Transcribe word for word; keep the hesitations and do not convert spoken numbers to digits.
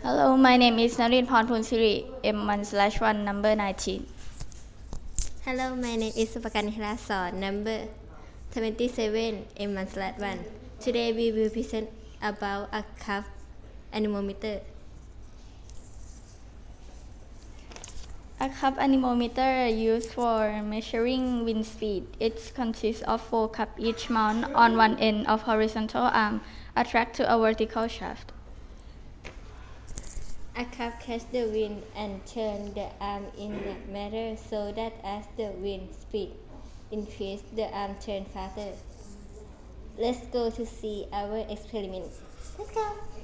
Hello, my name is Narin Pornpunsiri, M one slash one, number nineteen. Hello, my name is Supakan Hirason, number twenty-seven, M one slash one. Today we will present about a cup anemometer. A cup anemometer used for measuring wind speed. It consists of four cups each mount on one end of horizontal arm, attached to a vertical shaft. A cup catches the wind and turns the arm in the manner so that as the wind speed increases, the arm turns faster. Let's go to see our experiment. Let's go!